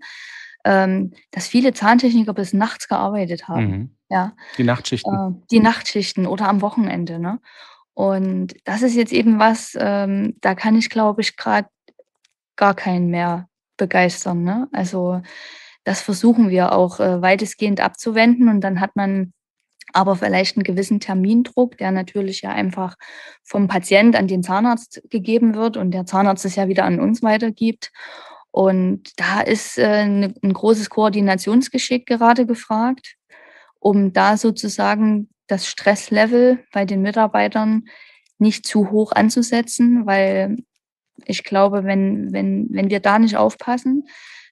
dass viele Zahntechniker bis nachts gearbeitet haben, Mhm. ja, Die Nachtschichten. die Nachtschichten oder am Wochenende, ne? Und das ist jetzt eben was, da kann ich, glaube ich, grad gar keinen mehr begeistern, ne? Also, das versuchen wir auch, weitestgehend abzuwenden und dann hat man aber vielleicht 'n gewissen Termindruck, der natürlich ja einfach vom Patient an den Zahnarzt gegeben wird und der Zahnarzt es ja wieder an uns weitergibt. Und da ist, 'n großes Koordinationsgeschick gerade gefragt, um da sozusagen das Stresslevel bei den Mitarbeitern nicht zu hoch anzusetzen, weil ich glaube, wenn wir da nicht aufpassen,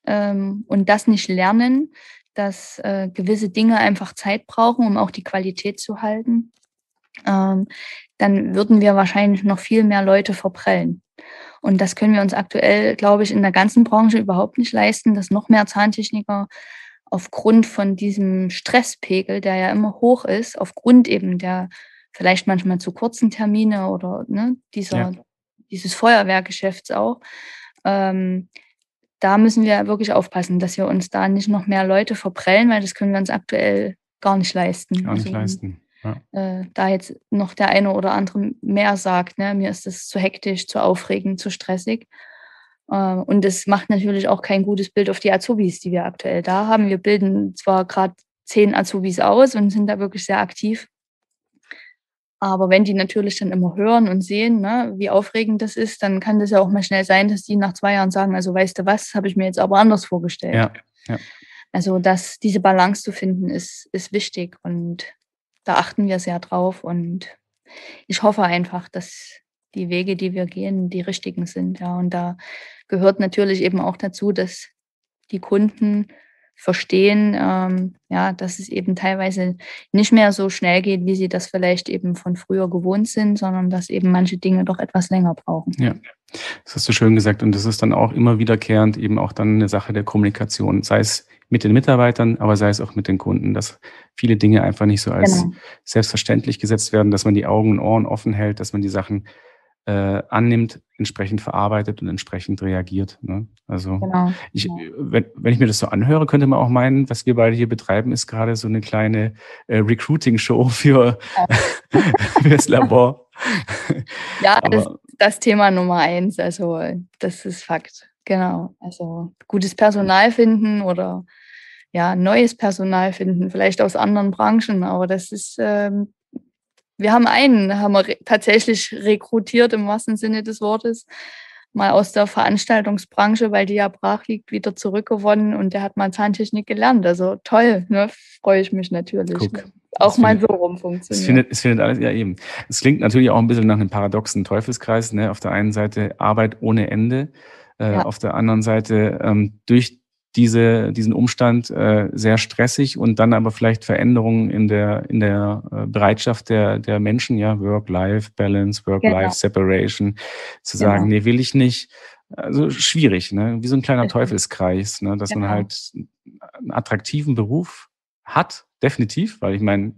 und das nicht lernen, dass, gewisse Dinge einfach Zeit brauchen, um auch die Qualität zu halten, ähm, dann würden wir wahrscheinlich noch viel mehr Leute verprellen. Und das können wir uns aktuell, glaube ich, in der ganzen Branche überhaupt nicht leisten, dass noch mehr Zahntechniker aufgrund von diesem Stresspegel, der ja immer hoch ist, aufgrund eben der vielleicht manchmal zu kurzen Termine oder, ne, Ja, dieses Feuerwehrgeschäfts auch, ähm, da müssen wir wirklich aufpassen, dass wir uns da nicht noch mehr Leute verprellen, weil das können wir uns aktuell gar nicht leisten. gar nicht Also, leisten. Ja, da jetzt noch der eine oder andere mehr sagt, ne: „Mir ist das zu hektisch, zu aufregend, zu stressig.“ Und das macht natürlich auch kein gutes Bild auf die Azubis, die wir aktuell da haben. Wir bilden zwar grad 10 Azubis aus und sind da wirklich sehr aktiv, aber wenn die natürlich dann immer hören und sehen, ne, wie aufregend das ist, dann kann das ja auch mal schnell sein, dass die nach 2 Jahren sagen: „Also, weißt du was, habe ich mir jetzt aber anders vorgestellt.“ ja, ja. Also, diese Balance zu finden, ist wichtig und da achten wir sehr drauf und ich hoffe einfach, dass die Wege, die wir gehen, die richtigen sind, ja. Und da gehört natürlich eben auch dazu, dass die Kunden verstehen, dass es eben teilweise nicht mehr so schnell geht, wie sie das vielleicht eben von früher gewohnt sind, sondern dass eben manche Dinge doch etwas länger brauchen. Ja, das hast du schön gesagt. Und das ist dann auch immer wiederkehrend eben auch dann eine Sache der Kommunikation, sei es mit den Mitarbeitern, aber sei es auch mit den Kunden, dass viele Dinge einfach nicht so als selbstverständlich gesetzt werden, dass man die Augen und Ohren offen hält, dass man die Sachen annimmt, entsprechend verarbeitet und entsprechend reagiert. Ne? Also Genau. wenn ich mir das so anhöre, könnte man auch meinen, was wir beide hier betreiben, ist gerade so eine kleine Recruiting-Show für das Labor. Ja, das ist das Thema Nummer 1. Also das ist Fakt. Genau. Also gutes Personal finden oder neues Personal finden, vielleicht aus anderen Branchen. Aber das ist wir haben tatsächlich rekrutiert im wahrsten Sinne des Wortes, mal aus der Veranstaltungsbranche, weil die ja brach liegt, wieder zurückgewonnen und der hat mal Zahntechnik gelernt. Also toll, ne? Freue ich mich natürlich. Guck, auch mal so rum funktioniert. Es findet alles, ja eben. Es klingt natürlich auch ein bisschen nach einem paradoxen Teufelskreis. Ne? Auf der einen Seite Arbeit ohne Ende, auf der anderen Seite durch diesen Umstand sehr stressig und dann aber vielleicht Veränderungen in der Bereitschaft der Menschen, ja, Work-Life-Balance, Work-Life-Separation, zu sagen, nee, will ich nicht. Also schwierig, ne? Wie so ein kleiner Teufelskreis, ne? Dass man halt einen attraktiven Beruf hat, definitiv, weil ich meine,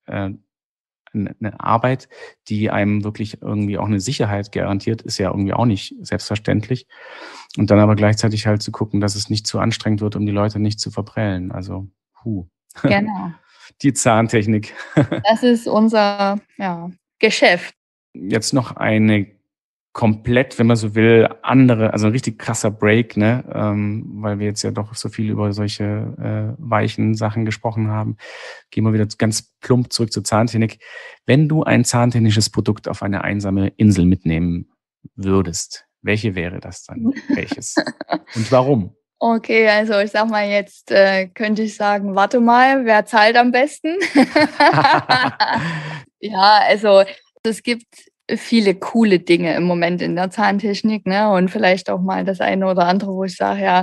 eine Arbeit, die einem wirklich irgendwie auch eine Sicherheit garantiert, ist ja irgendwie auch nicht selbstverständlich. Und dann aber gleichzeitig halt zu gucken, dass es nicht zu anstrengend wird, um die Leute nicht zu verprellen. Also, Genau. Die Zahntechnik. Das ist unser Geschäft. Jetzt noch eine komplett, wenn man so will, andere, also ein richtig krasser Break, ne? Weil wir jetzt ja doch so viel über solche weichen Sachen gesprochen haben. Gehen wir wieder ganz plump zurück zur Zahntechnik. Wenn du ein zahntechnisches Produkt auf eine einsame Insel mitnehmen würdest, welche wäre das dann? Welches? Und warum? Okay, also ich sag mal jetzt, könnte ich sagen, warte mal, wer zahlt am besten? Ja, also es gibt viele coole Dinge im Moment in der Zahntechnik, ne? Und vielleicht auch mal das eine oder andere, wo ich sage,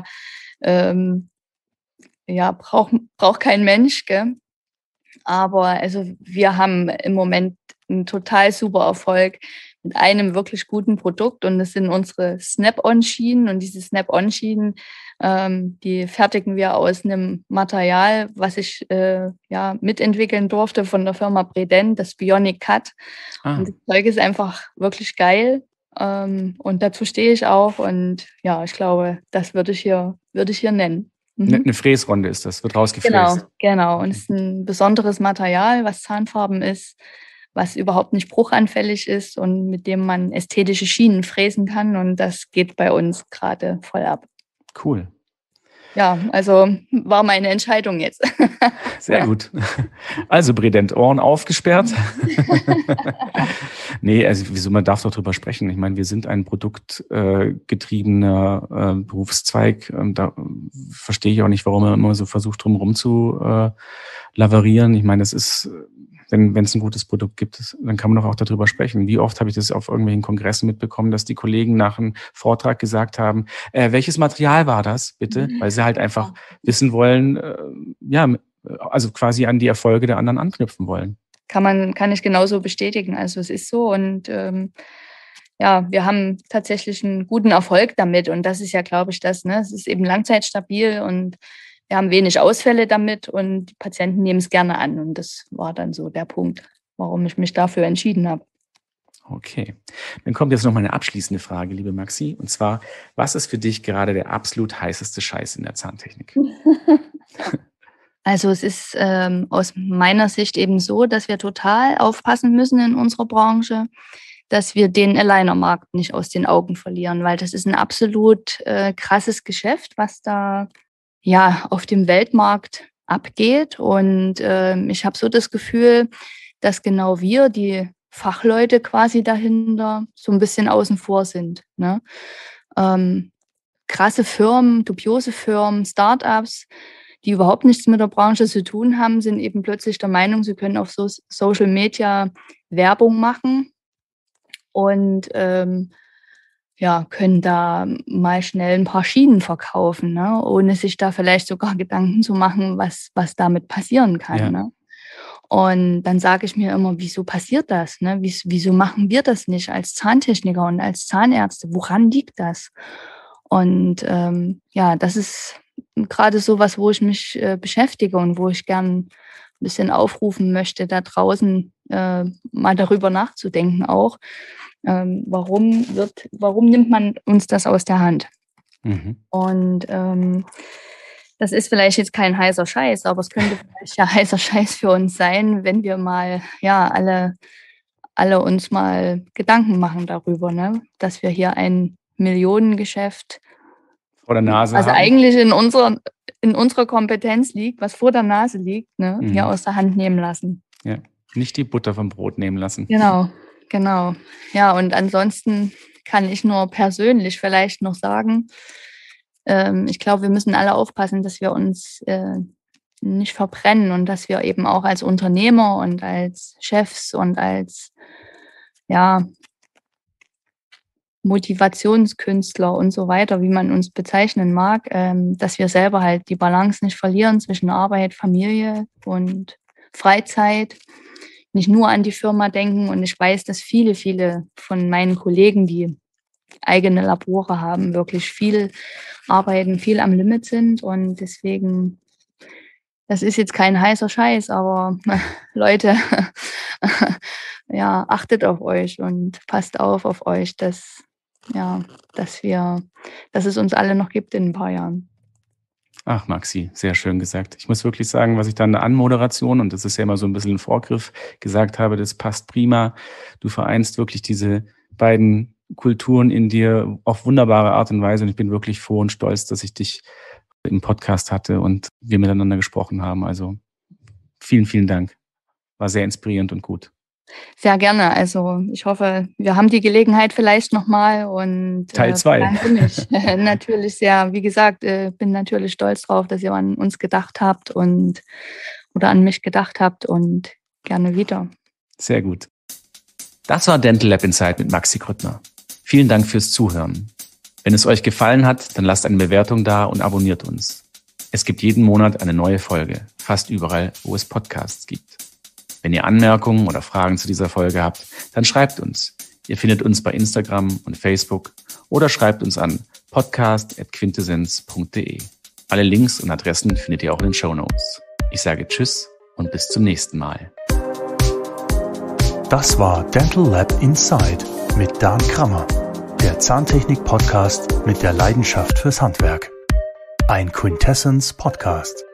braucht kein Mensch, gell? Aber also wir haben im Moment einen total super Erfolg mit einem wirklich guten Produkt und das sind unsere Snap-on-Schienen und diese Snap-on-Schienen, die fertigen wir aus einem Material, was ich mitentwickeln durfte von der Firma Bredent, das Bionic Cut. Und das Zeug ist einfach wirklich geil und dazu stehe ich auch und ja, ich glaube, das würde ich hier nennen. Eine Fräsronde ist das, wird rausgefräst. Genau. Und es ist ein besonderes Material, was zahnfarben ist, was überhaupt nicht bruchanfällig ist und mit dem man ästhetische Schienen fräsen kann. Und das geht bei uns gerade voll ab. Cool. Ja, also war meine Entscheidung jetzt. Sehr gut. Also Bredent, Ohren aufgesperrt. Nee, also wieso, man darf doch drüber sprechen. Ich meine, wir sind ein produktgetriebener Berufszweig. Da verstehe ich auch nicht, warum man immer so versucht, drumherum zu lavarieren. Ich meine, das ist, wenn es ein gutes Produkt gibt, dann kann man doch auch darüber sprechen. Wie oft habe ich das auf irgendwelchen Kongressen mitbekommen, dass die Kollegen nach einem Vortrag gesagt haben, welches Material war das, bitte? Weil sie halt einfach wissen wollen, also quasi an die Erfolge der anderen anknüpfen wollen. Kann ich genauso bestätigen. Also es ist so und wir haben tatsächlich einen guten Erfolg damit und das ist ja, glaube ich, das, ne? Es ist eben langzeitstabil und wir haben wenig Ausfälle damit und die Patienten nehmen es gerne an und das war dann so der Punkt, warum ich mich dafür entschieden habe. Okay, dann kommt jetzt noch mal eine abschließende Frage, liebe Maxi, und zwar, was ist für dich gerade der absolut heißeste Scheiß in der Zahntechnik? Also es ist aus meiner Sicht eben so, dass wir total aufpassen müssen in unserer Branche, dass wir den Aligner-Markt nicht aus den Augen verlieren, weil das ist ein absolut krasses Geschäft, was da auf dem Weltmarkt abgeht. Und ich habe so das Gefühl, dass genau wir, die Fachleute quasi dahinter, so ein bisschen außen vor sind. Ne? Krasse Firmen, dubiose Firmen, Startups, die überhaupt nichts mit der Branche zu tun haben, sind eben plötzlich der Meinung, sie können auf Social Media Werbung machen und können da mal schnell ein paar Schienen verkaufen, ne? Ohne sich da vielleicht sogar Gedanken zu machen, was damit passieren kann. Ja. Ne? Und dann sage ich mir immer, wieso passiert das? Ne? Wieso machen wir das nicht als Zahntechniker und als Zahnärzte? Woran liegt das? Und das ist gerade so was, wo ich mich beschäftige und wo ich gern ein bisschen aufrufen möchte, da draußen mal darüber nachzudenken auch. Warum nimmt man uns das aus der Hand? Mhm. Und das ist vielleicht jetzt kein heißer Scheiß, aber es könnte vielleicht ja heißer Scheiß für uns sein, wenn wir mal alle uns mal Gedanken machen darüber, ne? Dass wir hier ein Millionengeschäft vor der Nase was haben. eigentlich in unserer Kompetenz liegt, was vor der Nase liegt, ne? Hier aus der Hand nehmen lassen. Ja, nicht die Butter vom Brot nehmen lassen. Genau. Ja, und ansonsten kann ich nur persönlich vielleicht noch sagen, ich glaube, wir müssen alle aufpassen, dass wir uns nicht verbrennen und dass wir eben auch als Unternehmer und als Chefs und als Motivationskünstler und so weiter, wie man uns bezeichnen mag, dass wir selber halt die Balance nicht verlieren zwischen Arbeit, Familie und Freizeit. Nicht nur an die Firma denken. Und ich weiß, dass viele von meinen Kollegen, die eigene Labore haben, wirklich viel arbeiten, viel am Limit sind. Und deswegen, das ist jetzt kein heißer Scheiß, aber Leute, achtet auf euch und passt auf euch, dass es uns alle noch gibt in ein paar Jahren. Ach, Maxi, sehr schön gesagt. Ich muss wirklich sagen, was ich dann in der Anmoderation, und das ist ja immer so ein bisschen ein Vorgriff, gesagt habe, das passt prima. Du vereinst wirklich diese beiden Kulturen in dir auf wunderbare Art und Weise. Und ich bin wirklich froh und stolz, dass ich dich im Podcast hatte und wir miteinander gesprochen haben. Also vielen, vielen Dank. War sehr inspirierend und gut. Sehr gerne. Also ich hoffe, wir haben die Gelegenheit vielleicht nochmal und Teil 2. Danke mich. Natürlich sehr, wie gesagt, bin natürlich stolz drauf, dass ihr an uns gedacht habt oder an mich gedacht habt und gerne wieder. Sehr gut. Das war Dental Lab Inside mit Maxi Grüttner. Vielen Dank fürs Zuhören. Wenn es euch gefallen hat, dann lasst eine Bewertung da und abonniert uns. Es gibt jeden Monat eine neue Folge, fast überall, wo es Podcasts gibt. Wenn ihr Anmerkungen oder Fragen zu dieser Folge habt, dann schreibt uns. Ihr findet uns bei Instagram und Facebook oder schreibt uns an podcast@quintessenz.de. Alle Links und Adressen findet ihr auch in den Shownotes. Ich sage Tschüss und bis zum nächsten Mal. Das war Dental Lab Inside mit Dan Krammer, der Zahntechnik-Podcast mit der Leidenschaft fürs Handwerk. Ein Quintessence-Podcast.